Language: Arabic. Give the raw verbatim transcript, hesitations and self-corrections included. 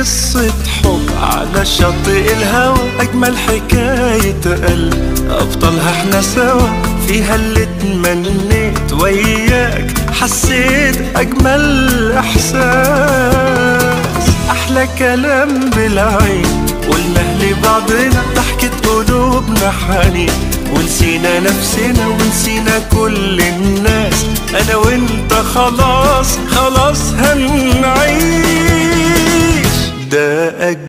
قصة حب على شاطئ الهوى، أجمل حكاية قلب أبطالها احنا سوا، فيها اللي تمنيت وياك حسيت أجمل إحساس. أحلى كلام بالعين قلناه لبعضنا، ضحكة قلوبنا حنين، ونسينا نفسنا ونسينا كل الناس، أنا وإنت خلاص خلاص هنعيش. ده